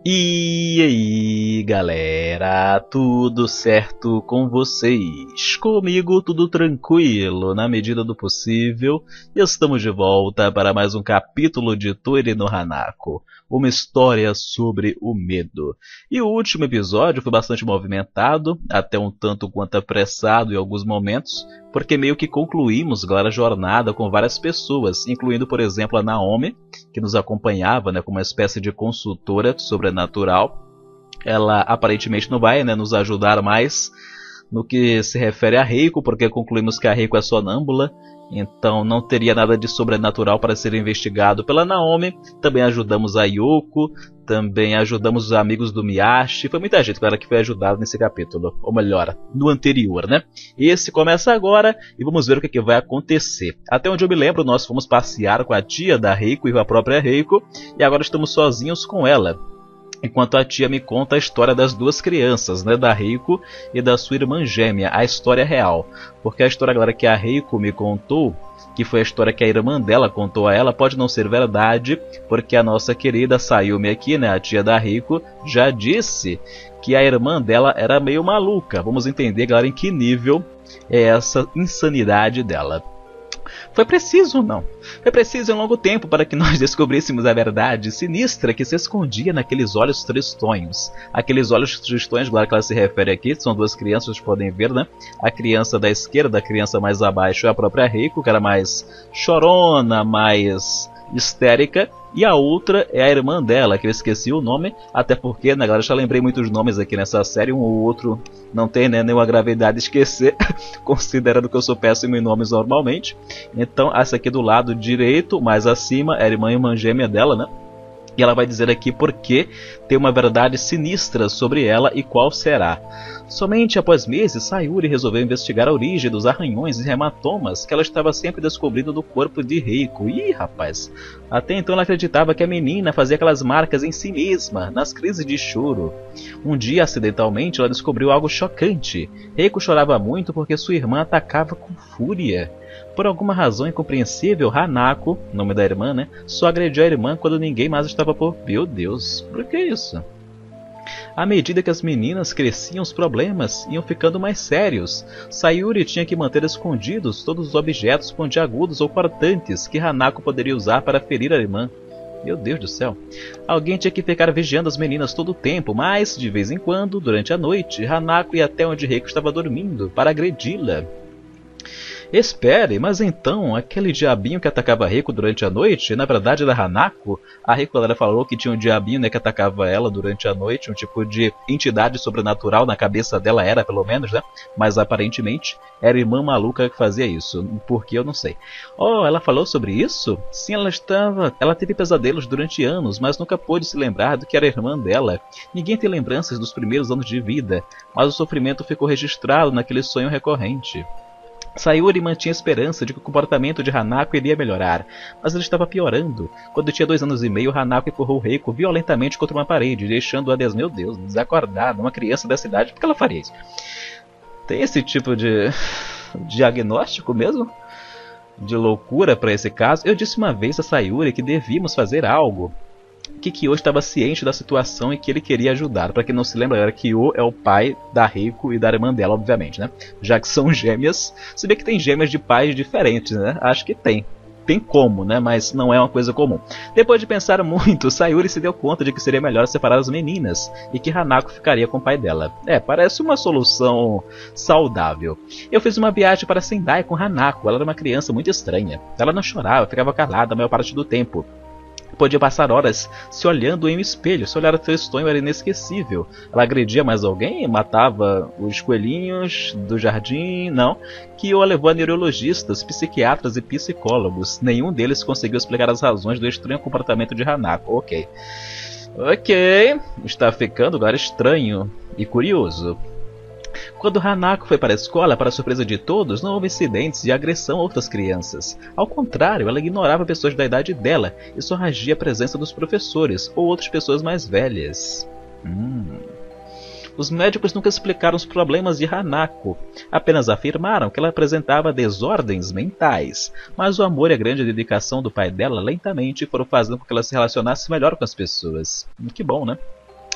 E aí, galera, tudo certo com vocês? Comigo tudo tranquilo, na medida do possível. Estamos de volta para mais um capítulo de Toire no Hanako, uma história sobre o medo. E o último episódio foi bastante movimentado, até um tanto quanto apressado em alguns momentos, porque meio que concluímos a jornada com várias pessoas, incluindo, por exemplo, a Naomi, que nos acompanhava, como uma espécie de consultora sobrenatural. Ela aparentemente não vai, nos ajudar mais no que se refere a Reiko, porque concluímos que a Reiko é sonâmbula, então não teria nada de sobrenatural para ser investigado pela Naomi. Também ajudamos a Yoko, também ajudamos os amigos do Miyashi. Foi muita gente, que foi ajudada nesse capítulo, ou melhor, no anterior, Esse começa agora e vamos ver o que vai acontecer. Até onde eu me lembro, nós fomos passear com a tia da Reiko e com a própria Reiko, e agora estamos sozinhos com ela, enquanto a tia me conta a história das duas crianças, da Reiko e da sua irmã gêmea, a história real. Porque a história agora que a Reiko me contou, que foi a história que a irmã dela contou a ela, pode não ser verdade, porque a nossa querida Sayumi aqui, a tia da Reiko, já disse que a irmã dela era meio maluca. Vamos entender, galera, em que nível é essa insanidade dela. Foi preciso, não. Foi preciso um longo tempo para que nós descobríssemos a verdade sinistra que se escondia naqueles olhos tristonhos. Aqueles olhos tristonhos, claro que ela se refere aqui, são duas crianças, vocês podem ver, A criança da esquerda, a criança mais abaixo é a própria Reiko, que era mais chorona, mais histérica, e a outra é a irmã dela, que eu esqueci o nome, até porque, galera, eu já lembrei muitos nomes aqui nessa série, um ou outro não tem, nenhuma gravidade de esquecer, considerando que eu sou péssimo em nomes normalmente. Então, essa aqui do lado direito, mais acima, é a irmã gêmea dela, E ela vai dizer aqui porque tem uma verdade sinistra sobre ela e qual será. Somente após meses, Sayuri resolveu investigar a origem dos arranhões e hematomas que ela estava sempre descobrindo no corpo de Reiko. Ih, rapaz! Até então ela acreditava que a menina fazia aquelas marcas em si mesma, nas crises de choro. Um dia, acidentalmente, ela descobriu algo chocante. Reiko chorava muito porque sua irmã atacava com fúria. Por alguma razão incompreensível, Hanako, nome da irmã, só agrediu a irmã quando ninguém mais estava por... Meu Deus, por que isso? À medida que as meninas cresciam, os problemas iam ficando mais sérios. Sayuri tinha que manter escondidos todos os objetos pontiagudos ou cortantes que Hanako poderia usar para ferir a irmã. Meu Deus do céu. Alguém tinha que ficar vigiando as meninas todo o tempo, mas, de vez em quando, durante a noite, Hanako ia até onde Reiko estava dormindo para agredi-la. Espere, mas então, aquele diabinho que atacava a Reiko durante a noite, na verdade era Hanako? A Reiko, galera, falou que tinha um diabinho, que atacava ela durante a noite, um tipo de entidade sobrenatural, na cabeça dela era, pelo menos, Mas aparentemente era a irmã maluca que fazia isso, por que eu não sei. Oh, ela falou sobre isso? Sim, ela teve pesadelos durante anos, mas nunca pôde se lembrar do que era a irmã dela. Ninguém tem lembranças dos primeiros anos de vida, mas o sofrimento ficou registrado naquele sonho recorrente. Sayuri mantinha esperança de que o comportamento de Hanako iria melhorar, mas ele estava piorando. Quando tinha 2 anos e meio, Hanako empurrou Reiko violentamente contra uma parede, deixando-a, meu Deus, desacordada. Uma criança dessa idade, por que ela faria isso? Tem esse tipo de diagnóstico mesmo? De loucura para esse caso? Eu disse uma vez a Sayuri que devíamos fazer algo. Que Kyo estava ciente da situação e que ele queria ajudar. Para quem não se lembra, Kyo é o pai da Reiko e da irmã dela, obviamente, Já que são gêmeas, se bem que tem gêmeas de pais diferentes, Acho que tem. Tem como, Mas não é uma coisa comum. Depois de pensar muito, Sayuri se deu conta de que seria melhor separar as meninas e que Hanako ficaria com o pai dela. Parece uma solução saudável. Eu fiz uma viagem para Sendai com Hanako. Ela era uma criança muito estranha. Ela não chorava, ficava calada a maior parte do tempo. Podia passar horas se olhando em um espelho. Seu olhar tristonho era inesquecível. Ela agredia mais alguém? Matava os coelhinhos do jardim? Não. Kyo a levou a neurologistas, psiquiatras e psicólogos. Nenhum deles conseguiu explicar as razões do estranho comportamento de Hanako. Ok. Está ficando agora estranho e curioso. Quando Hanako foi para a escola, para a surpresa de todos, não houve incidentes de agressão a outras crianças. Ao contrário, ela ignorava pessoas da idade dela e só reagia à presença dos professores ou outras pessoas mais velhas. Os médicos nunca explicaram os problemas de Hanako, apenas afirmaram que ela apresentava desordens mentais, mas o amor e a grande dedicação do pai dela lentamente foram fazendo com que ela se relacionasse melhor com as pessoas. Que bom,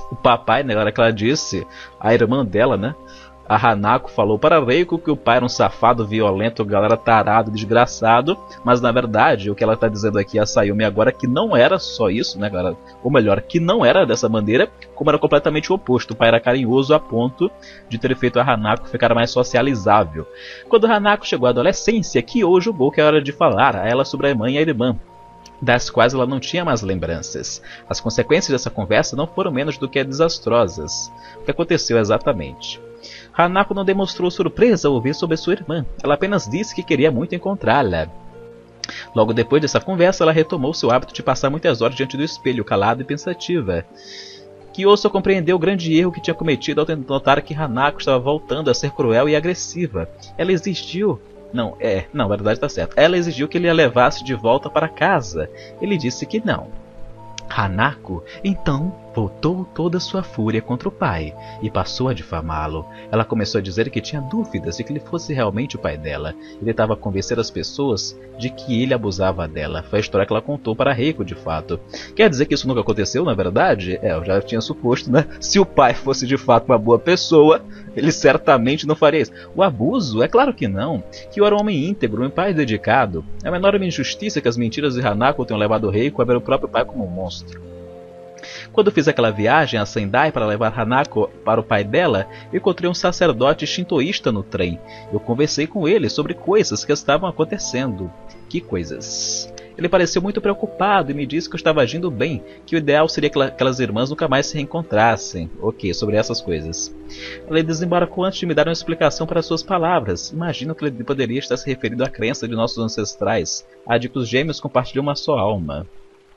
O papai, na hora que ela disse, a irmã dela, né? A Hanako falou para Reiko que o pai era um safado, violento, galera tarado, desgraçado. Mas na verdade, o que ela está dizendo aqui a Sayumi agora é que não era só isso, né, galera? Ou melhor, que não era dessa maneira, como era completamente o oposto. O pai era carinhoso a ponto de ter feito a Hanako ficar mais socializável. Quando a Hanako chegou à adolescência, Kyo julgou que era hora de falar a ela sobre a mãe e a irmã, das quais ela não tinha mais lembranças. As consequências dessa conversa não foram menos do que desastrosas. O que aconteceu exatamente? Hanako não demonstrou surpresa ao ouvir sobre sua irmã. Ela apenas disse que queria muito encontrá-la. Logo depois dessa conversa, ela retomou seu hábito de passar muitas horas diante do espelho, calada e pensativa. Kyo só compreendeu o grande erro que tinha cometido ao notar que Hanako estava voltando a ser cruel e agressiva. Ela exigiu... na verdade tá certo. Ela exigiu que ele a levasse de volta para casa. Ele disse que não. Hanako, então, voltou toda sua fúria contra o pai e passou a difamá-lo. Ela começou a dizer que tinha dúvidas de que ele fosse realmente o pai dela e tentava convencer as pessoas de que ele abusava dela. Foi a história que ela contou para Reiko, de fato. Quer dizer que isso nunca aconteceu, na verdade? Eu já tinha suposto, né? Se o pai fosse de fato uma boa pessoa, ele certamente não faria isso. O abuso? É claro que não. Que eu era um homem íntegro, um pai dedicado. É a menor injustiça que as mentiras de Hanako tenham levado Reiko a ver o próprio pai como um monstro. Quando fiz aquela viagem a Sendai para levar Hanako para o pai dela, encontrei um sacerdote shintoísta no trem. Eu conversei com ele sobre coisas que estavam acontecendo. Que coisas? Ele pareceu muito preocupado e me disse que eu estava agindo bem, que o ideal seria que aquelas irmãs nunca mais se reencontrassem. Ok, sobre essas coisas. Ele desembarcou antes de me dar uma explicação para suas palavras. Imagino que ele poderia estar se referindo à crença de nossos ancestrais, a de que os gêmeos compartilham uma só alma.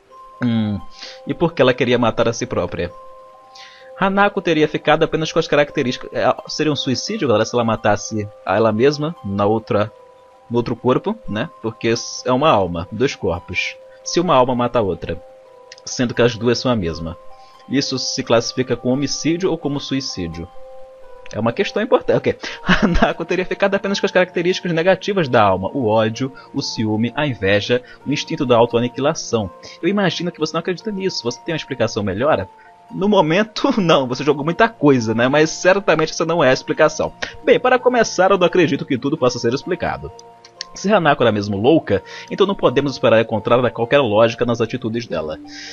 E por que ela queria matar a si própria? Hanako teria ficado apenas com as características... Seria um suicídio, galera, se ela matasse a ela mesma no outro corpo, né? Porque é uma alma, dois corpos. Se uma alma mata a outra, sendo que as duas são a mesma, isso se classifica como homicídio ou como suicídio? É uma questão importante. Okay. Hanako teria ficado apenas com as características negativas da alma: o ódio, o ciúme, a inveja, o instinto da autoaniquilação. Eu imagino que você não acredita nisso. Você tem uma explicação melhor? No momento, não. Você jogou muita coisa, né? Mas certamente essa não é a explicação. Bem, para começar, eu não acredito que tudo possa ser explicado. Se Hanako era mesmo louca, então não podemos esperar encontrar qualquer lógica nas atitudes dela.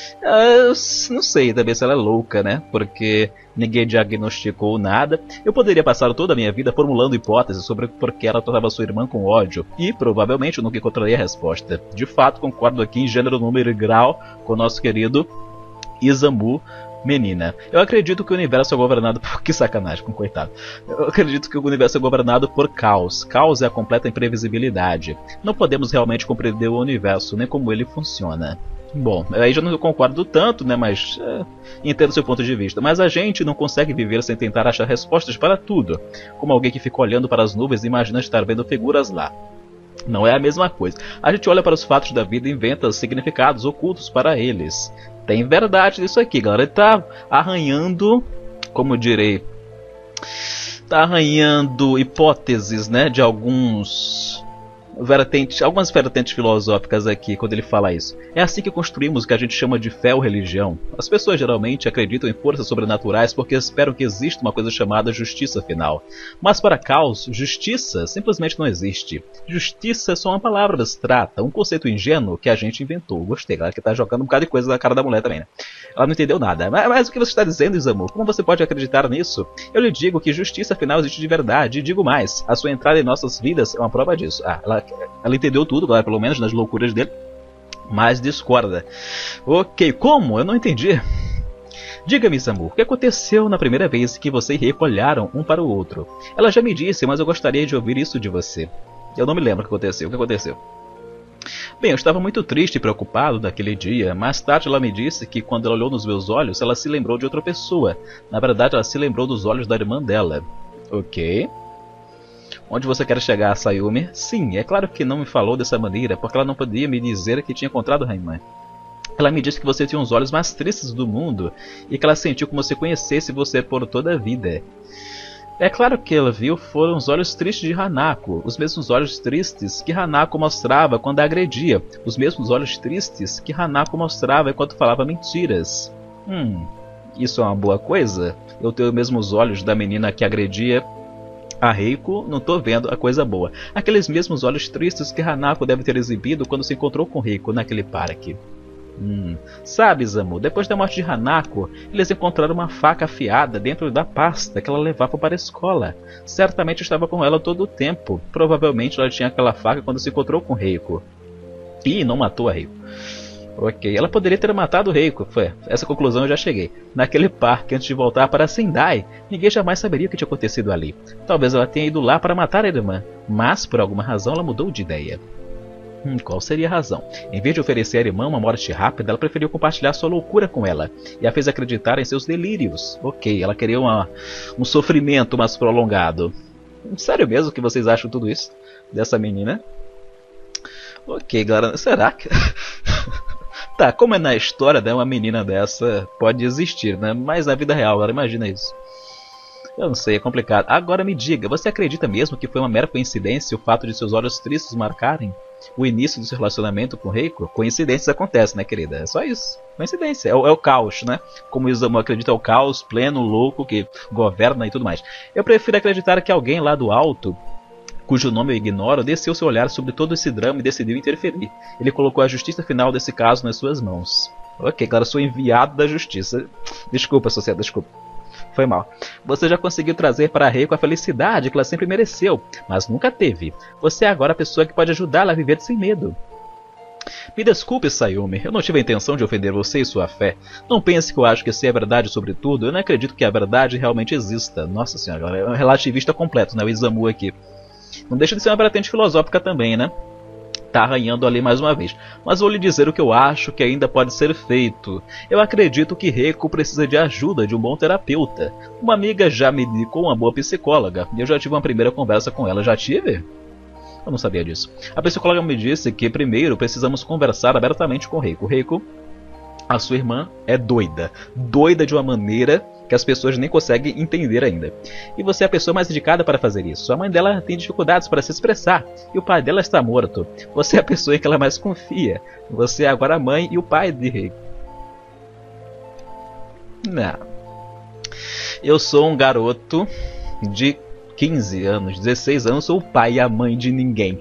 Não sei também se ela é louca, né? Porque ninguém diagnosticou nada. Eu poderia passar toda a minha vida formulando hipóteses sobre por que ela tratava sua irmã com ódio, e provavelmente eu nunca encontraria a resposta. De fato, concordo aqui em gênero, número e grau com o nosso querido Izamu Menina. Eu acredito que o universo é governado por... Que sacanagem, com coitado. Eu acredito que o universo é governado por caos. Caos é a completa imprevisibilidade. Não podemos realmente compreender o universo, nem como ele funciona. Bom, aí já não concordo tanto, né, mas... entendo seu ponto de vista. Mas a gente não consegue viver sem tentar achar respostas para tudo. Como alguém que fica olhando para as nuvens e imagina estar vendo figuras lá. Não é a mesma coisa. A gente olha para os fatos da vida e inventa significados ocultos para eles. Tem verdade nisso aqui, galera. Ele tá arranhando, como direi, tá arranhando hipóteses, né, de algumas vertentes filosóficas aqui quando ele fala isso. É assim que construímos o que a gente chama de fé ou religião. As pessoas geralmente acreditam em forças sobrenaturais porque esperam que exista uma coisa chamada justiça final. Mas para Caos, justiça simplesmente não existe. Justiça é só uma palavra abstrata, um conceito ingênuo que a gente inventou. Gostei, galera, que tá jogando um bocado de coisa na cara da mulher também, né? Ela não entendeu nada. Mas o que você está dizendo, Izamu? Como você pode acreditar nisso? Eu lhe digo que justiça final existe de verdade. E digo mais, a sua entrada em nossas vidas é uma prova disso. Ela entendeu tudo, galera, pelo menos nas loucuras dele, mas discorda. Ok, como? Eu não entendi. Diga-me, Izamu, o que aconteceu na primeira vez que você e Reiko olharam um para o outro? Ela já me disse, mas eu gostaria de ouvir isso de você. Eu não me lembro o que aconteceu. O que aconteceu? Bem, eu estava muito triste e preocupado naquele dia. Mais tarde ela me disse que quando ela olhou nos meus olhos, ela se lembrou de outra pessoa. Na verdade, ela se lembrou dos olhos da irmã dela. Ok. Onde você quer chegar, Sayumi? Sim, é claro que não me falou dessa maneira, porque ela não podia me dizer que tinha encontrado Raimã. Ela me disse que você tinha os olhos mais tristes do mundo e que ela sentiu como se conhecesse você por toda a vida. É claro que ela viu foram os olhos tristes de Hanako, os mesmos olhos tristes que Hanako mostrava quando a agredia, os mesmos olhos tristes que Hanako mostrava enquanto falava mentiras. Isso é uma boa coisa? Eu tenho os mesmos olhos da menina que agredia a Reiko, não tô vendo a coisa boa. Aqueles mesmos olhos tristes que Hanako deve ter exibido quando se encontrou com Reiko naquele parque. Sabe, Izamu, depois da morte de Hanako, eles encontraram uma faca afiada dentro da pasta que ela levava para a escola. Certamente estava com ela todo o tempo. Provavelmente ela tinha aquela faca quando se encontrou com Reiko. E não matou a Reiko. Ok, ela poderia ter matado o Reiko. Foi essa conclusão eu já cheguei. Naquele parque antes de voltar para Sendai, ninguém jamais saberia o que tinha acontecido ali. Talvez ela tenha ido lá para matar a irmã, mas por alguma razão ela mudou de ideia. Qual seria a razão? Em vez de oferecer à irmã uma morte rápida, ela preferiu compartilhar sua loucura com ela e a fez acreditar em seus delírios. Ok, ela queria um sofrimento mais prolongado. Sério mesmo que vocês acham tudo isso dessa menina? Ok, galera, será que... Tá, como é na história, né, uma menina dessa pode existir, né? Mas na vida real, galera, imagina isso. Eu não sei, é complicado. Agora me diga, você acredita mesmo que foi uma mera coincidência o fato de seus olhos tristes marcarem o início do seu relacionamento com Reiko? Coincidências acontecem, né, querida? É só isso. Coincidência. É o caos, né? Como o Izamu acredita, é o caos pleno, louco, que governa e tudo mais. Eu prefiro acreditar que alguém lá do alto, cujo nome eu ignoro, desceu seu olhar sobre todo esse drama e decidiu interferir. Ele colocou a justiça final desse caso nas suas mãos. Ok, claro, sou enviado da justiça. Desculpa, sociedade, desculpa. Foi mal. Você já conseguiu trazer para a Reiko a felicidade que ela sempre mereceu, mas nunca teve. Você é agora a pessoa que pode ajudá-la a viver sem medo. Me desculpe, Sayumi, eu não tive a intenção de ofender você e sua fé. Não pense que eu acho que sei a verdade sobre tudo, eu não acredito que a verdade realmente exista. Nossa senhora, é um relativista completo, né, o Izamu aqui. Não deixa de ser uma vertente filosófica também, né? Tá arranhando ali mais uma vez. Mas vou lhe dizer o que eu acho que ainda pode ser feito. Eu acredito que Reiko precisa de ajuda de um bom terapeuta. Uma amiga já me indicou uma boa psicóloga. E eu já tive uma primeira conversa com ela. Já tive? Eu não sabia disso. A psicóloga me disse que primeiro precisamos conversar abertamente com Reiko. Reiko, a sua irmã é doida. Doida de uma maneira que as pessoas nem conseguem entender ainda. E você é a pessoa mais indicada para fazer isso. A mãe dela tem dificuldades para se expressar. E o pai dela está morto. Você é a pessoa em que ela mais confia. Você é agora a mãe e o pai de Reiko. Não. Eu sou um garoto de 15 anos, 16 anos, sou o pai e a mãe de ninguém.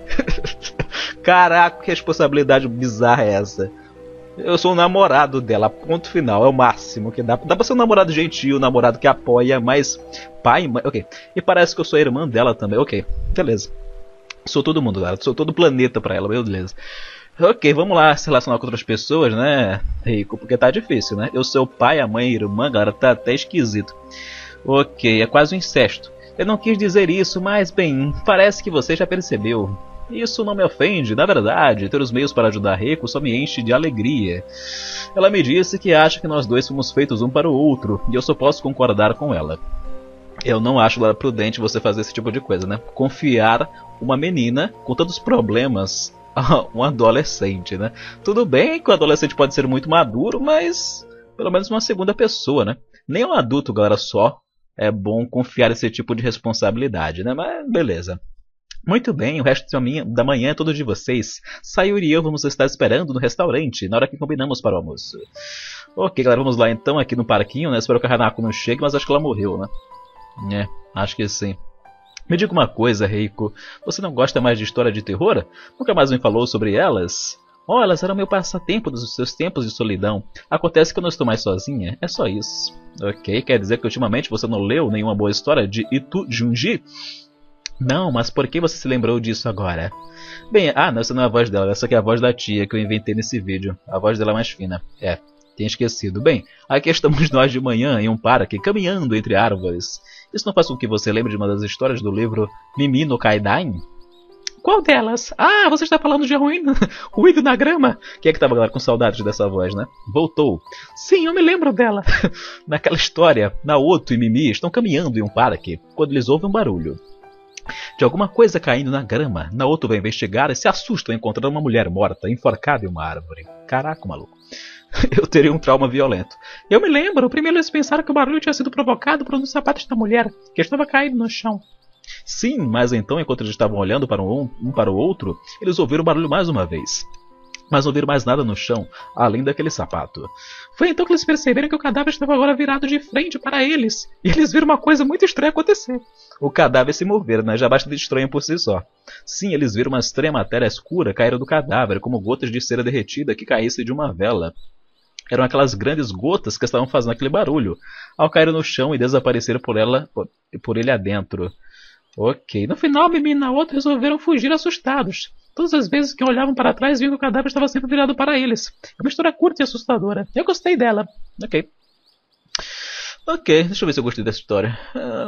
Caraca, que responsabilidade bizarra é essa? Eu sou o namorado dela, ponto final, é o máximo que dá. Dá pra ser um namorado gentil, um namorado que apoia, mas pai e mãe, ok. E parece que eu sou a irmã dela também, ok, beleza. Sou todo mundo, galera, sou todo o planeta pra ela, beleza. Ok, vamos lá se relacionar com outras pessoas, né, Reiko, porque tá difícil, né? Eu sou o pai, a mãe e a irmã, galera, tá até esquisito. Ok, é quase um incesto. Eu não quis dizer isso, mas bem, parece que você já percebeu. Isso não me ofende, na verdade, ter os meios para ajudar Reiko só me enche de alegria. Ela me disse que acha que nós dois fomos feitos um para o outro, e eu só posso concordar com ela. Eu não acho prudente você fazer esse tipo de coisa, né? Confiar uma menina com tantos problemas a um adolescente, né? Tudo bem que o adolescente pode ser muito maduro, mas pelo menos uma segunda pessoa, né? Nem um adulto, galera, só é bom confiar esse tipo de responsabilidade, né? Mas beleza. Muito bem, o resto da manhã é todo de vocês. Sayuri e eu vamos estar esperando no restaurante, na hora que combinamos para o almoço. Ok, galera, vamos lá então, aqui no parquinho, né? Espero que a Hanako não chegue, mas acho que ela morreu, né? É, acho que sim. Me diga uma coisa, Reiko. Você não gosta mais de história de terror? Nunca mais me falou sobre elas? Oh, elas eram meu passatempo dos seus tempos de solidão. Acontece que eu não estou mais sozinha, é só isso. Ok, quer dizer que ultimamente você não leu nenhuma boa história de Itu Junji? Não, mas por que você se lembrou disso agora? Bem, não, essa não é a voz dela, essa aqui é a voz da tia que eu inventei nesse vídeo. A voz dela é mais fina. É, tinha esquecido. Bem, aqui estamos nós de manhã em um parque, caminhando entre árvores. Isso não faz com que você lembre de uma das histórias do livro Mimi no Kaidain? Qual delas? Ah, você está falando de ruído na grama? Quem é que estava com saudades dessa voz, né? Voltou. Sim, eu me lembro dela. Naquela história, Naoto e Mimi estão caminhando em um parque, quando eles ouvem um barulho de alguma coisa caindo na grama. Naoto vai investigar e se assusta ao encontrar uma mulher morta, enforcada em uma árvore. Caraca, maluco. Eu teria um trauma violento. Eu me lembro, primeiro eles pensaram que o barulho tinha sido provocado por um dos sapatos da mulher, que estava caído no chão. Sim, mas então, enquanto eles estavam olhando para um para o outro, eles ouviram o barulho mais uma vez. mas não viram mais nada no chão, além daquele sapato. Foi então que eles perceberam que o cadáver estava agora virado de frente para eles, e eles viram uma coisa muito estranha acontecer. O cadáver se mover, né? Já basta de estranho por si só. Sim, eles viram uma estranha matéria escura cair do cadáver, como gotas de cera derretida que caíssem de uma vela. Eram aquelas grandes gotas que estavam fazendo aquele barulho, ao cair no chão e desapareceram por ele adentro. Ok. No final, Mimi e Naoto resolveram fugir assustados. Todas as vezes que olhavam para trás, viam que o cadáver estava sempre virado para eles. É uma história curta e assustadora. Eu gostei dela. Ok. Ok, deixa eu ver se eu gostei dessa história.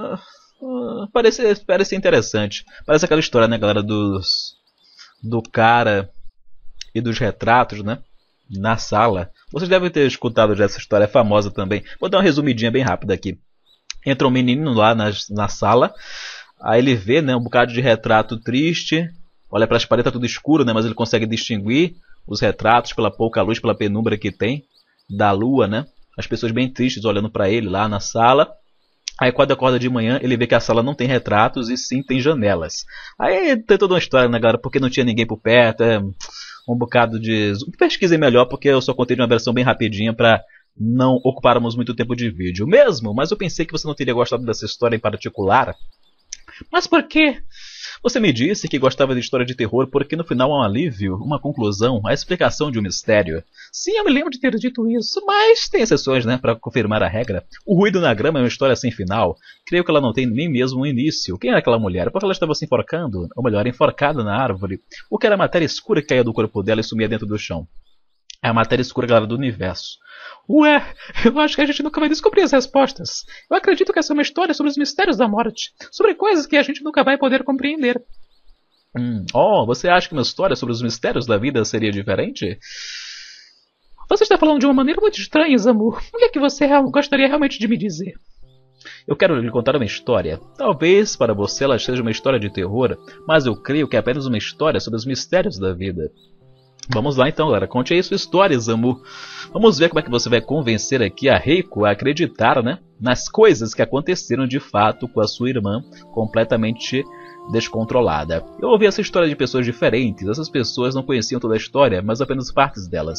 Parece interessante. Parece aquela história, né, galera, do cara e dos retratos, né? Na sala. Vocês devem ter escutado já essa história, é famosa também. Vou dar uma resumidinha bem rápida aqui. Entra um menino lá na sala. Aí ele vê, né, um bocado de retrato triste. Olha para as paredes, tá tudo escuro, né, mas ele consegue distinguir os retratos pela pouca luz, pela penumbra que tem da lua, né? As pessoas bem tristes olhando para ele lá na sala. Aí quando acorda de manhã, ele vê que a sala não tem retratos e sim tem janelas. Aí tem toda uma história, né, galera, porque não tinha ninguém por perto, um bocado de... Pesquisem melhor, porque eu só contei de uma versão bem rapidinha para não ocuparmos muito tempo de vídeo mesmo, mas eu pensei que você não teria gostado dessa história em particular. Mas por quê? Você me disse que gostava de história de terror porque no final há um alívio, uma conclusão, a explicação de um mistério. Sim, eu me lembro de ter dito isso, mas tem exceções, né, para confirmar a regra. O Ruído na Grama é uma história sem final. Creio que ela não tem nem mesmo um início. Quem era aquela mulher? Porque ela estava se enforcando, ou melhor, enforcada na árvore. O que era a matéria escura que caía do corpo dela e sumia dentro do chão? É a matéria escura, galera, do universo. Ué, eu acho que a gente nunca vai descobrir as respostas. Eu acredito que essa é uma história sobre os mistérios da morte. Sobre coisas que a gente nunca vai poder compreender. Você acha que uma história sobre os mistérios da vida seria diferente? Você está falando de uma maneira muito estranha, Zamu. O que é que você gostaria realmente de me dizer? Eu quero lhe contar uma história. Talvez para você ela seja uma história de terror, mas eu creio que é apenas uma história sobre os mistérios da vida. Vamos lá então, galera. Conte aí sua história, Zamu. Vamos ver como é que você vai convencer aqui a Reiko a acreditar, né, nas coisas que aconteceram de fato com a sua irmã completamente descontrolada. Eu ouvi essa história de pessoas diferentes. Essas pessoas não conheciam toda a história, mas apenas partes dela.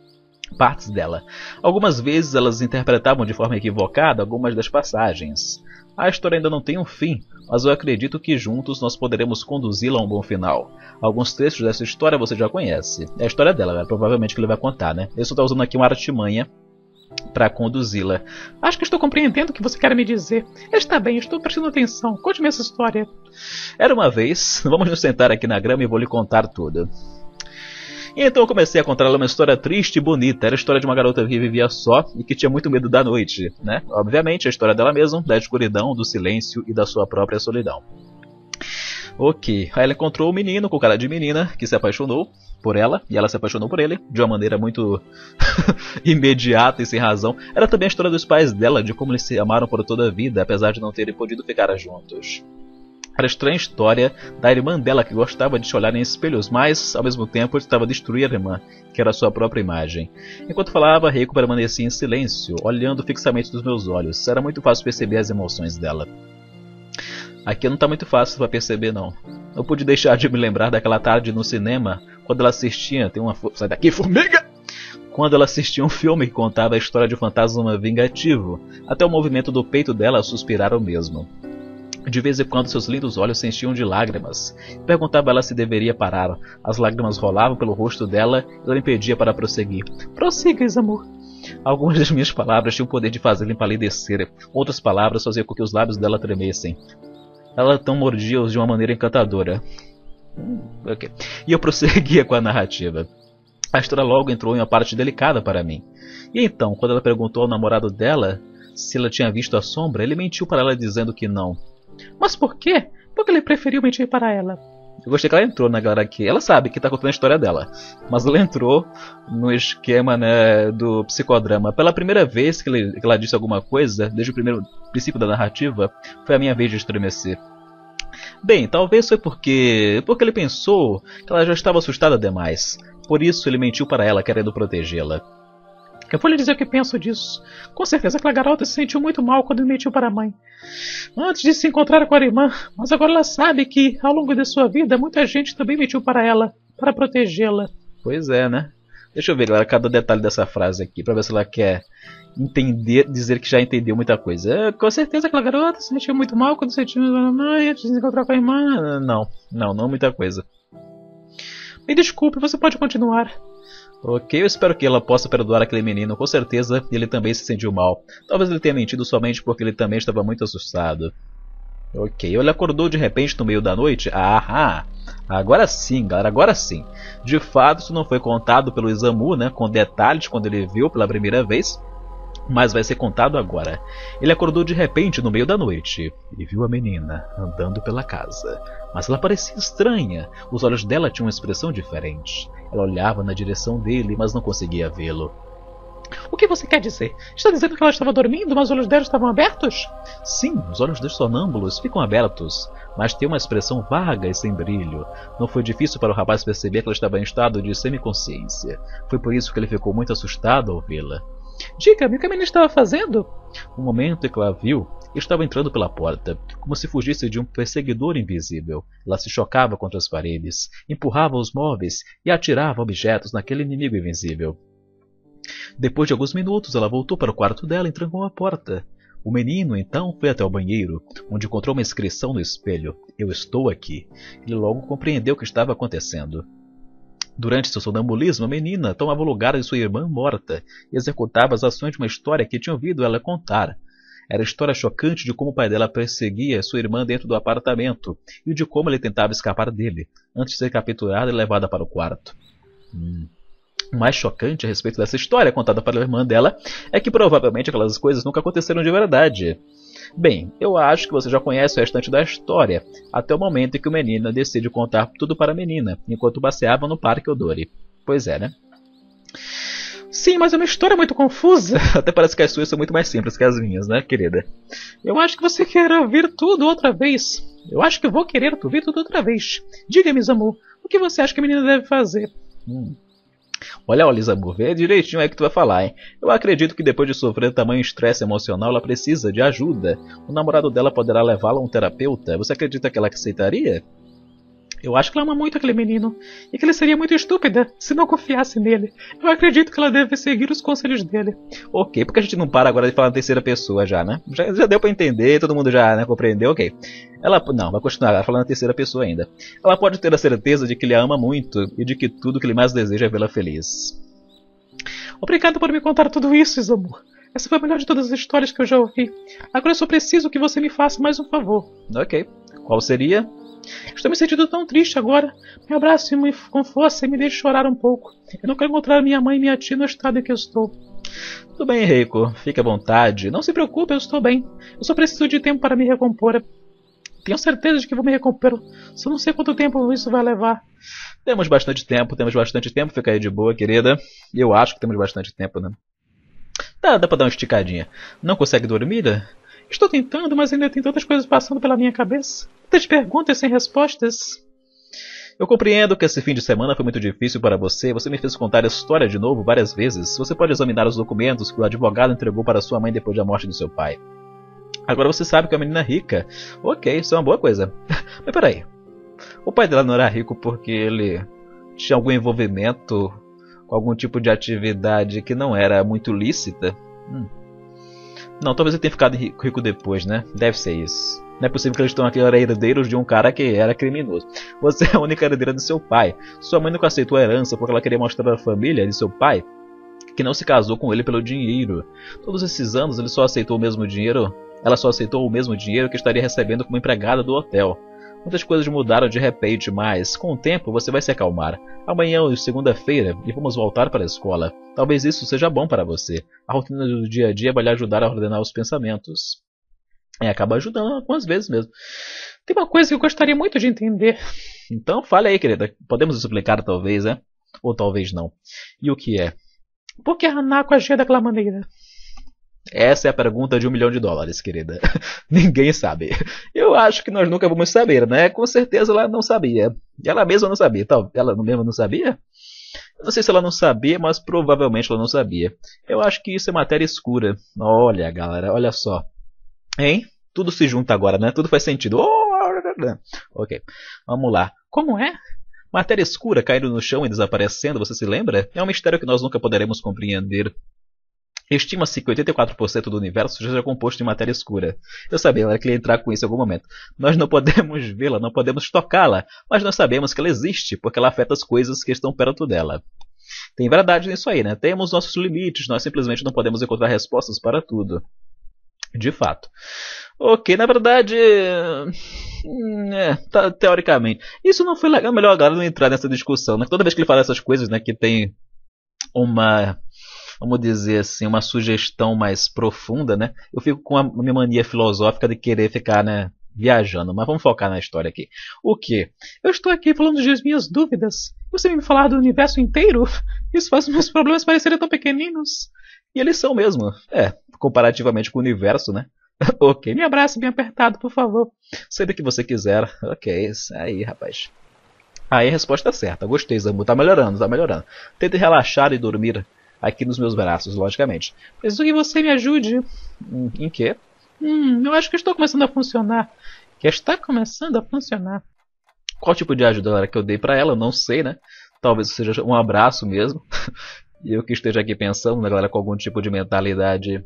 Algumas vezes elas interpretavam de forma equivocada algumas das passagens. A história ainda não tem um fim, mas eu acredito que juntos nós poderemos conduzi-la a um bom final. Alguns trechos dessa história você já conhece. É a história dela, galera, provavelmente que ele vai contar, né? Eu só estou usando aqui uma artimanha para conduzi-la. Acho que estou compreendendo o que você quer me dizer. Está bem, estou prestando atenção. Conte-me essa história. Era uma vez, vamos nos sentar aqui na grama e vou lhe contar tudo. E então eu comecei a contar ela uma história triste e bonita. Era a história de uma garota que vivia só e que tinha muito medo da noite, né? Obviamente, a história dela mesma, da escuridão, do silêncio e da sua própria solidão. Ok, aí ela encontrou um menino com cara de menina que se apaixonou por ela e ela se apaixonou por ele de uma maneira muito imediata e sem razão. Era também a história dos pais dela, de como eles se amaram por toda a vida, apesar de não terem podido ficar juntos. Era a estranha história da irmã dela que gostava de se olhar em espelhos, mas ao mesmo tempo estava a destruir a irmã, que era a sua própria imagem. Enquanto falava, Reiko permanecia em silêncio, olhando fixamente nos meus olhos. Era muito fácil perceber as emoções dela. Aqui não está muito fácil para perceber, não. Não pude deixar de me lembrar daquela tarde no cinema, quando ela assistia... Sai daqui, formiga! Quando ela assistia um filme que contava a história de um fantasma vingativo. Até o movimento do peito dela suspirar o mesmo. De vez em quando seus lindos olhos se enchiam de lágrimas. Perguntava a ela se deveria parar. As lágrimas rolavam pelo rosto dela e ela impedia para prosseguir. Prossiga, Examur. Algumas das minhas palavras tinham o poder de fazê-la empalidecer. Outras palavras faziam com que os lábios dela tremessem. Ela então mordia-os de uma maneira encantadora. Okay. E eu prosseguia com a narrativa. A história logo entrou em uma parte delicada para mim. E então, quando ela perguntou ao namorado dela se ela tinha visto a sombra, ele mentiu para ela dizendo que não. Mas por quê? Por que ele preferiu mentir para ela? Eu gostei que ela entrou, né, galera, aqui. Ela sabe que está contando a história dela. Mas ela entrou no esquema, né, do psicodrama. Pela primeira vez que ela disse alguma coisa, desde o primeiro princípio da narrativa, foi a minha vez de estremecer. Bem, talvez foi porque ele pensou que ela já estava assustada demais. Por isso ele mentiu para ela, querendo protegê-la. Eu vou lhe dizer o que penso disso. Com certeza aquela garota se sentiu muito mal quando mentiu para a mãe. Antes de se encontrar com a irmã, mas agora ela sabe que, ao longo de sua vida, muita gente também mentiu para ela, para protegê-la. Pois é, né? Deixa eu ver, galera, cada detalhe dessa frase aqui, pra ver se ela quer entender, dizer que já entendeu muita coisa. Com certeza aquela garota se sentiu muito mal quando sentiu a mãe antes de se encontrar com a irmã. Não muita coisa. Me desculpe, você pode continuar. Ok, eu espero que ela possa perdoar aquele menino. Com certeza ele também se sentiu mal. Talvez ele tenha mentido somente porque ele também estava muito assustado. Ok, ele acordou de repente no meio da noite? Aham! Agora sim, galera, agora sim. De fato, isso não foi contado pelo Isamu, né, com detalhes quando ele viu pela primeira vez, mas vai ser contado agora. Ele acordou de repente no meio da noite e viu a menina andando pela casa. Mas ela parecia estranha, os olhos dela tinham uma expressão diferente. Ela olhava na direção dele, mas não conseguia vê-lo. O que você quer dizer? Está dizendo que ela estava dormindo, mas os olhos dela estavam abertos? Sim, os olhos dos sonâmbulos ficam abertos, mas tem uma expressão vaga e sem brilho. Não foi difícil para o rapaz perceber que ela estava em estado de semiconsciência. Foi por isso que ele ficou muito assustado ao vê-la. Diga-me, o que a menina estava fazendo? No momento em que ela viu, ele estava entrando pela porta, como se fugisse de um perseguidor invisível. Ela se chocava contra as paredes, empurrava os móveis e atirava objetos naquele inimigo invisível. Depois de alguns minutos, ela voltou para o quarto dela e trancou a porta. O menino, então, foi até o banheiro, onde encontrou uma inscrição no espelho. Eu estou aqui. Ele logo compreendeu o que estava acontecendo. Durante seu sonambulismo, a menina tomava o lugar de sua irmã morta e executava as ações de uma história que tinha ouvido ela contar. Era a história chocante de como o pai dela perseguia sua irmã dentro do apartamento e de como ele tentava escapar dele, antes de ser capturada e levada para o quarto. O mais chocante a respeito dessa história contada para a irmã dela é que provavelmente aquelas coisas nunca aconteceram de verdade. Bem, eu acho que você já conhece o restante da história, até o momento em que o menino decide contar tudo para a menina, enquanto passeava no Parque Odori. Pois é, né? Sim, mas é uma história muito confusa. Até parece que as suas são muito mais simples que as minhas, né, querida? Eu acho que você quer ouvir tudo outra vez. Eu acho que vou querer ouvir tudo outra vez. Diga-me, Isamu, o que você acha que a menina deve fazer? Olha, Isamu, vê direitinho aí que tu vai falar, hein? Eu acredito que depois de sofrer tamanho estresse emocional, ela precisa de ajuda. O namorado dela poderá levá-la a um terapeuta. Você acredita que ela aceitaria? Eu acho que ela ama muito aquele menino, e que ela seria muito estúpida se não confiasse nele. Eu acredito que ela deve seguir os conselhos dele. Ok, porque a gente não para agora de falar na terceira pessoa já, né? Já deu pra entender, todo mundo já, né, compreendeu, ok. Ela não, vai continuar falando na terceira pessoa ainda. Ela pode ter a certeza de que ele a ama muito e de que tudo que ele mais deseja é vê-la feliz. Obrigado por me contar tudo isso, Isamu. Essa foi a melhor de todas as histórias que eu já ouvi. Agora eu só preciso que você me faça mais um favor. Ok, qual seria? Estou me sentindo tão triste agora. Me abrace com força e me deixe chorar um pouco. Eu não quero encontrar minha mãe e minha tia no estado em que eu estou. Tudo bem, Reiko. Fique à vontade. Não se preocupe, eu estou bem. Eu só preciso de tempo para me recompor. Tenho certeza de que vou me recompor. Só não sei quanto tempo isso vai levar. Temos bastante tempo. Fica aí de boa, querida. Eu acho que temos bastante tempo, né? Dá pra dar uma esticadinha. Não consegue dormir? Estou tentando, mas ainda tem tantas coisas passando pela minha cabeça. Tantas perguntas sem respostas. Eu compreendo que esse fim de semana foi muito difícil para você. Você me fez contar a história de novo várias vezes. Você pode examinar os documentos que o advogado entregou para sua mãe depois da morte do seu pai. Agora você sabe que é uma menina rica. Ok, isso é uma boa coisa. Mas peraí. O pai dela não era rico porque ele tinha algum envolvimento com algum tipo de atividade que não era muito lícita? Não, talvez ele tenha ficado rico depois, né? Deve ser isso. Não é possível que eles estão aqui herdeiros de um cara que era criminoso. Você é a única herdeira do seu pai. Sua mãe nunca aceitou a herança porque ela queria mostrar à família de seu pai que não se casou com ele pelo dinheiro. Todos esses anos ele só aceitou o mesmo dinheiro. Ela só aceitou o mesmo dinheiro que estaria recebendo como empregada do hotel. Muitas coisas mudaram de repente, mas com o tempo você vai se acalmar. Amanhã é segunda-feira e vamos voltar para a escola. Talvez isso seja bom para você. A rotina do dia a dia vai lhe ajudar a ordenar os pensamentos. Acaba ajudando algumas vezes mesmo. Tem uma coisa que eu gostaria muito de entender. Então fale aí, querida. Podemos explicar talvez, né? Ou talvez não. E o que é? Por que a Hanako agia daquela maneira? Essa é a pergunta de $1 milhão, querida. Ninguém sabe. Eu acho que nós nunca vamos saber, né? Com certeza ela não sabia. Ela mesma não sabia. Ela mesma não sabia? Eu não sei se ela não sabia, mas provavelmente ela não sabia. Eu acho que isso é matéria escura. Olha, galera, olha só. Hein? Tudo se junta agora, né? Tudo faz sentido. Ok, vamos lá. Como é? Matéria escura caindo no chão e desaparecendo, você se lembra? É um mistério que nós nunca poderemos compreender. Estima-se que 84% do universo seja composto de matéria escura. Eu sabia que ele ia entrar com isso em algum momento. Nós não podemos vê-la, não podemos tocá-la, mas nós sabemos que ela existe, porque ela afeta as coisas que estão perto dela. Tem verdade nisso aí, né? Temos nossos limites, nós simplesmente não podemos encontrar respostas para tudo. De fato. Ok, na verdade. Teoricamente. Isso não foi legal. Melhor agora não entrar nessa discussão, né? Toda vez que ele fala essas coisas, né, que tem uma. Vamos dizer assim, uma sugestão mais profunda, né? Eu fico com a minha mania filosófica de querer ficar, né, viajando. Mas vamos focar na história aqui. O quê? Eu estou aqui falando das minhas dúvidas. Você me falar do universo inteiro? Isso faz meus problemas parecerem tão pequeninos. E eles são mesmo. Comparativamente com o universo, né? Ok, me abrace bem apertado, por favor. Sempre que você quiser. Ok, isso aí, rapaz. Aí a resposta é certa. Gostei, Zambu. Tá melhorando, tá melhorando. Tente relaxar e dormir aqui nos meus braços, logicamente. Preciso que você me ajude. Em quê? Eu acho que estou começando a funcionar. Que está começando a funcionar. Qual tipo de ajuda que eu dei pra ela? Eu não sei, né? Talvez seja um abraço mesmo. E eu que esteja aqui pensando, né, galera, com algum tipo de mentalidade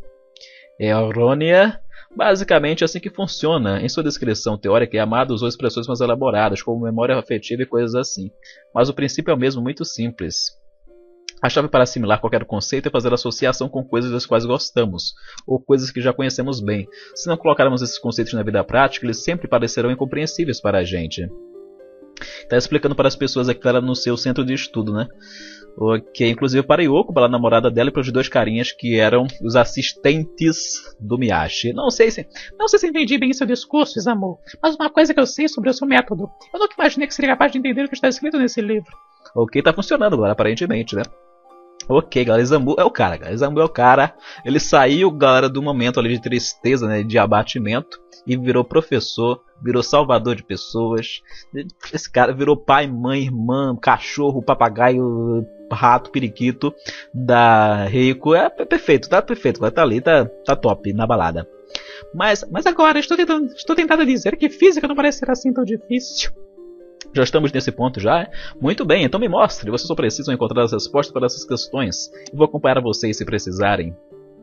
errônea. Basicamente é assim que funciona. Em sua descrição teórica, Yamada usou expressões mais elaboradas, como memória afetiva e coisas assim. Mas o princípio é o mesmo, muito simples. A chave para assimilar qualquer conceito é fazer associação com coisas das quais gostamos, ou coisas que já conhecemos bem. Se não colocarmos esses conceitos na vida prática, eles sempre parecerão incompreensíveis para a gente. Está explicando para as pessoas aqui que ela no seu centro de estudo, né? Ok, inclusive para Yoko, para a namorada dela e para os dois carinhas que eram os assistentes do Miyashi. Não sei se entendi bem seu discurso, Isamu, mas uma coisa que eu sei sobre o seu método. Eu nunca imaginei que seria capaz de entender o que está escrito nesse livro. Ok, tá funcionando agora, aparentemente, né? Ok, galera, Zambu é o cara, galera. Zambu é o cara. Ele saiu, galera, do momento ali de tristeza, né, de abatimento, e virou professor, virou salvador de pessoas. Esse cara virou pai, mãe, irmã, cachorro, papagaio, rato, periquito da Reiko. É perfeito, tá perfeito. Agora tá ali, tá top na balada. Mas agora, estou tentando dizer que física não parece ser assim tão difícil. Já estamos nesse ponto já? Muito bem, então me mostre. Vocês só precisam encontrar as respostas para essas questões. Eu vou acompanhar vocês se precisarem.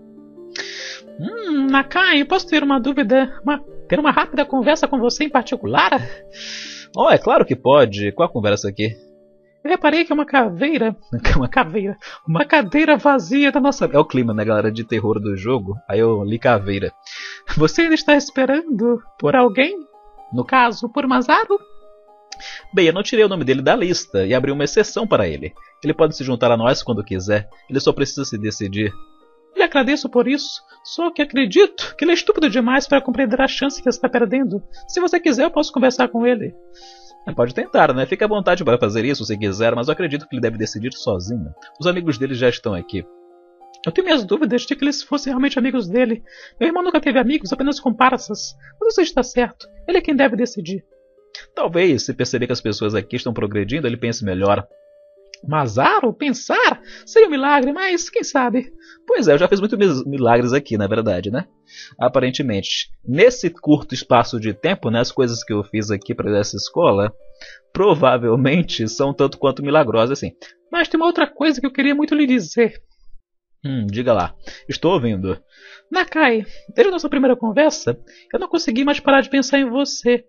Nakai, posso ter uma dúvida? Ter uma rápida conversa com você em particular? Oh, é claro que pode. Qual a conversa aqui? Eu reparei que uma caveira... Uma cadeira vazia da nossa... É o clima, né, galera, de terror do jogo. Aí eu li caveira. Você ainda está esperando por alguém? No caso, por Masaru? Bem, eu não tirei o nome dele da lista e abri uma exceção para ele. Ele pode se juntar a nós quando quiser. Ele só precisa se decidir. Lhe agradeço por isso. Só que acredito que ele é estúpido demais para compreender a chance que está perdendo. Se você quiser, eu posso conversar com ele. Pode tentar, né? Fique à vontade para fazer isso se quiser, mas eu acredito que ele deve decidir sozinho. Os amigos dele já estão aqui. Eu tenho minhas dúvidas de que eles fossem realmente amigos dele. Meu irmão nunca teve amigos, apenas comparsas. Mas você está certo. Ele é quem deve decidir. Talvez, se perceber que as pessoas aqui estão progredindo, ele pense melhor. Masaru? Pensar? Seria um milagre, mas quem sabe? Pois é, eu já fiz muitos milagres aqui, na verdade, né? Aparentemente. Nesse curto espaço de tempo, né, as coisas que eu fiz aqui para essa escola, provavelmente são tanto quanto milagrosas assim. Mas tem uma outra coisa que eu queria muito lhe dizer. Diga lá. Estou ouvindo. Nakai, desde a nossa primeira conversa, eu não consegui mais parar de pensar em você.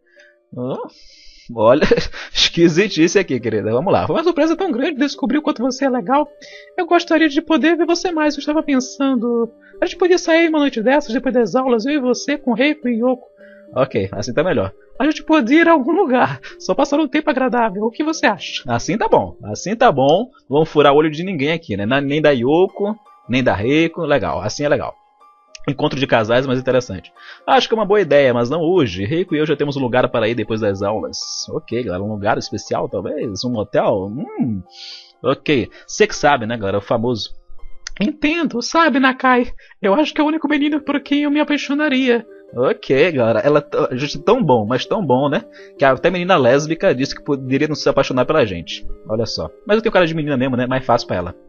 Olha, esquisitice aqui, querida. Vamos lá. Foi uma surpresa tão grande descobrir o quanto você é legal. Eu gostaria de poder ver você mais. Eu estava pensando... A gente podia sair uma noite dessas, depois das aulas, eu e você, com Reiko e Yoko. Ok, assim tá melhor. A gente podia ir a algum lugar. Só passar um tempo agradável. O que você acha? Assim tá bom. Assim tá bom. Não vamos furar o olho de ninguém aqui, né? Nem da Yoko, nem da Reiko. Legal, assim é legal. Encontro de casais mais interessante. Acho que é uma boa ideia, mas não hoje. Reiko e eu já temos um lugar para ir depois das aulas. Ok, galera, um lugar especial talvez? Um hotel? Ok, você que sabe, né, galera, o famoso. Entendo, sabe, Nakai. Eu acho que é o único menino por quem eu me apaixonaria. Ok, galera, ela é tão bom, mas tão bom, né? Que até a menina lésbica disse que poderia não se apaixonar pela gente. Olha só. Mas eu tenho cara de menina mesmo, né? Mais fácil pra ela.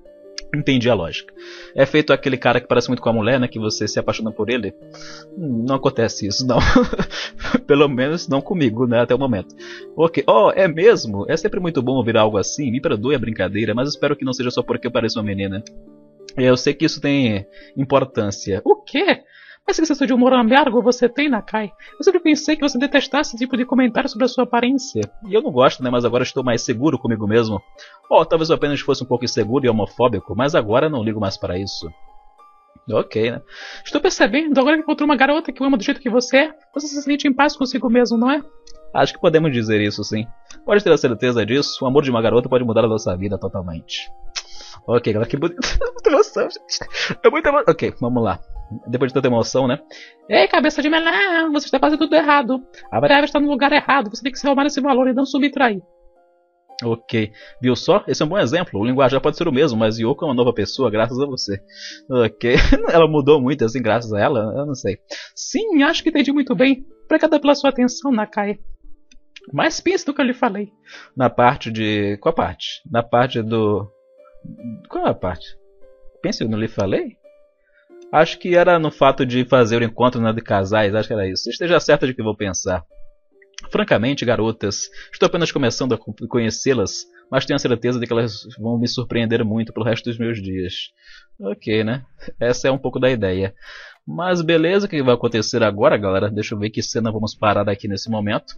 Entendi a lógica. É feito aquele cara que parece muito com a mulher, né? Que você se apaixona por ele. Não acontece isso, não. Pelo menos não comigo, né? Até o momento. Ok. Oh, é mesmo? É sempre muito bom ouvir algo assim. Me perdoe a brincadeira, mas espero que não seja só porque eu pareço uma menina. Eu sei que isso tem importância. O quê? Mas que senso de humor amargo você tem, Nakai? Eu sempre pensei que você detestasse esse tipo de comentário sobre a sua aparência. E eu não gosto, né? Mas agora estou mais seguro comigo mesmo. Oh, talvez eu apenas fosse um pouco inseguro e homofóbico, mas agora não ligo mais para isso. Ok, né? Estou percebendo, agora que encontrou uma garota que o ama do jeito que você é, você se sente em paz consigo mesmo, não é? Acho que podemos dizer isso, sim. Pode ter a certeza disso, o amor de uma garota pode mudar a nossa vida totalmente. Ok, galera, que bonito. Muita emoção, gente. É muita emoção. Ok, vamos lá. Depois de tanta emoção, né? Ei, cabeça de melão, você está fazendo tudo errado. A variável está no lugar errado, você tem que se arrumar esse valor e não subtrair. Ok, viu só? Esse é um bom exemplo. O linguajar pode ser o mesmo, mas Yoko é uma nova pessoa graças a você. Ok, ela mudou muito assim graças a ela? Eu não sei. Sim, acho que entendi muito bem. Obrigada pela sua atenção, Nakai. Mas pense no que eu lhe falei. Na parte de... Qual parte? Na parte do... Qual é a parte? Pense no que eu lhe falei? Acho que era no fato de fazer o encontro, né, de casais, acho que era isso. Esteja certa de que vou pensar. Francamente, garotas, estou apenas começando a conhecê-las, mas tenho a certeza de que elas vão me surpreender muito pelo resto dos meus dias. Ok, né? Essa é um pouco da ideia. Mas beleza, o que vai acontecer agora, galera? Deixa eu ver que cena vamos parar aqui nesse momento.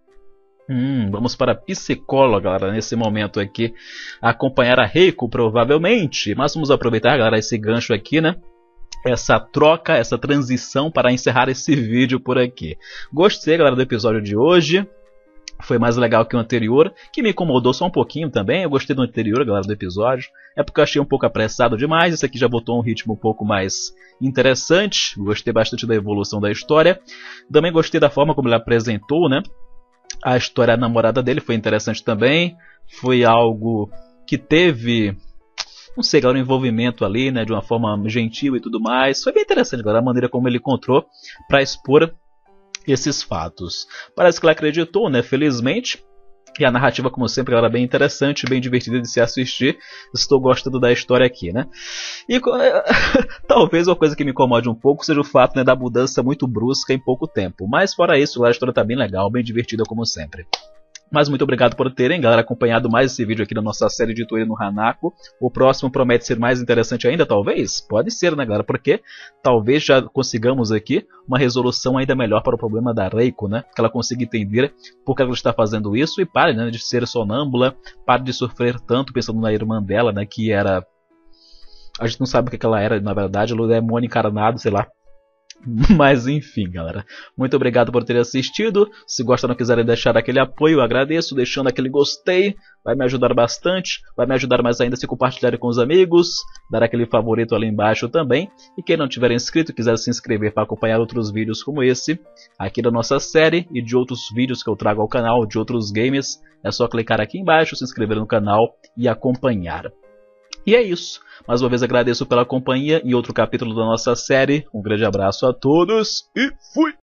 Vamos para a psicóloga, galera, nesse momento aqui. Acompanhar a Reiko, provavelmente. Mas vamos aproveitar, galera, esse gancho aqui, né? Essa troca, essa transição para encerrar esse vídeo por aqui. Gostei, galera, do episódio de hoje. Foi mais legal que o anterior, que me incomodou só um pouquinho também. Eu gostei do anterior, galera, do episódio. É porque eu achei um pouco apressado demais. Esse aqui já botou um ritmo um pouco mais interessante. Gostei bastante da evolução da história. Também gostei da forma como ele apresentou, né? A história da namorada dele foi interessante também. Foi algo que teve... não sei, galera, um envolvimento ali, né, de uma forma gentil e tudo mais. Foi bem interessante, galera, a maneira como ele encontrou para expor esses fatos. Parece que ela acreditou, né, felizmente. E a narrativa, como sempre, era bem interessante, bem divertida de se assistir. Estou gostando da história aqui, né. E talvez uma coisa que me incomode um pouco seja o fato, né, da mudança muito brusca em pouco tempo. Mas fora isso, a história está bem legal, bem divertida como sempre. Mas muito obrigado por terem, galera, acompanhado mais esse vídeo aqui da nossa série de Toei no Hanako. O próximo promete ser mais interessante ainda, talvez? Pode ser, né, galera? Porque talvez já consigamos aqui uma resolução ainda melhor para o problema da Reiko, né? Que ela consiga entender por que ela está fazendo isso e pare, né, de ser sonâmbula, pare de sofrer tanto pensando na irmã dela, né, que era... a gente não sabe o que ela era, na verdade, ela é demônio encarnado, sei lá. Mas enfim, galera, muito obrigado por terem assistido. Se gostaram e quiserem deixar aquele apoio, eu agradeço, deixando aquele gostei, vai me ajudar bastante. Vai me ajudar mais ainda se compartilharem com os amigos, dar aquele favorito ali embaixo também. E quem não tiver inscrito e quiser se inscrever para acompanhar outros vídeos como esse aqui da nossa série e de outros vídeos que eu trago ao canal, de outros games, é só clicar aqui embaixo, se inscrever no canal e acompanhar. E é isso. Mais uma vez agradeço pela companhia em outro capítulo da nossa série. Um grande abraço a todos e fui!